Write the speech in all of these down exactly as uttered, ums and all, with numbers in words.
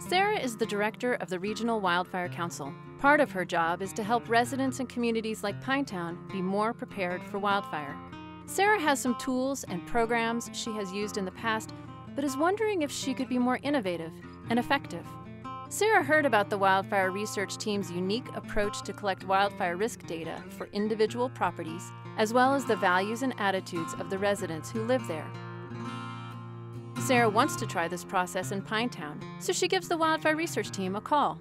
Sarah is the director of the Regional Wildfire Council. Part of her job is to help residents and communities like Pinetown be more prepared for wildfire. Sarah has some tools and programs she has used in the past, but is wondering if she could be more innovative and effective. Sarah heard about the Wildfire Research Team's unique approach to collect wildfire risk data for individual properties, as well as the values and attitudes of the residents who live there. Sarah wants to try this process in Pinetown, so she gives the Wildfire Research Team a call.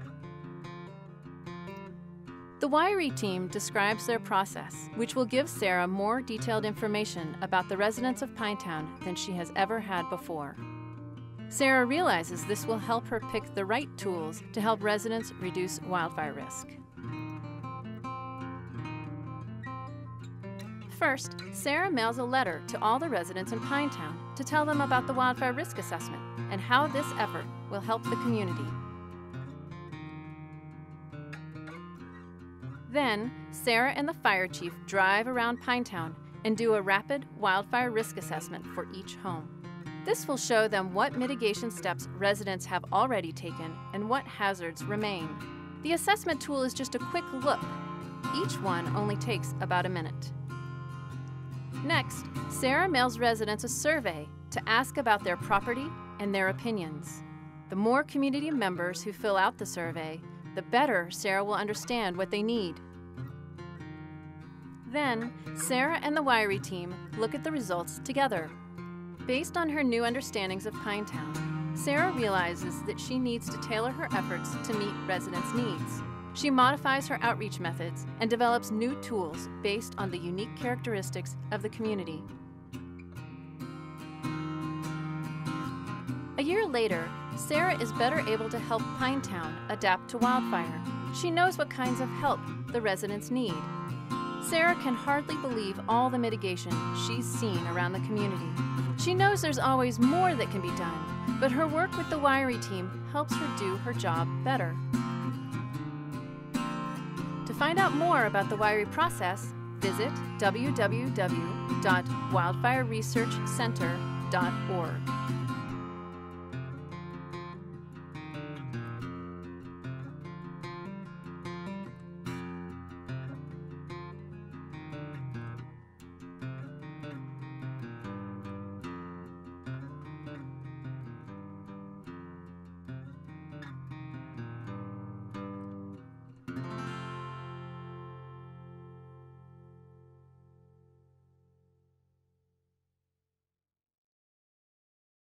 The WiRē Team describes their process, which will give Sarah more detailed information about the residents of Pinetown than she has ever had before. Sarah realizes this will help her pick the right tools to help residents reduce wildfire risk. First, Sarah mails a letter to all the residents in Pinetown to tell them about the wildfire risk assessment and how this effort will help the community. Then, Sarah and the fire chief drive around Pinetown and do a rapid wildfire risk assessment for each home. This will show them what mitigation steps residents have already taken and what hazards remain. The assessment tool is just a quick look. Each one only takes about a minute. Next, Sarah mails residents a survey to ask about their property and their opinions. The more community members who fill out the survey, the better Sarah will understand what they need. Then, Sarah and the WiRē Team look at the results together. Based on her new understandings of Pinetown, Sarah realizes that she needs to tailor her efforts to meet residents' needs. She modifies her outreach methods and develops new tools based on the unique characteristics of the community. A year later, Sarah is better able to help Pinetown adapt to wildfire. She knows what kinds of help the residents need. Sarah can hardly believe all the mitigation she's seen around the community. She knows there's always more that can be done, but her work with the WiRē Team helps her do her job better. To find out more about the WiRē process, visit w w w dot wildfire research center dot org.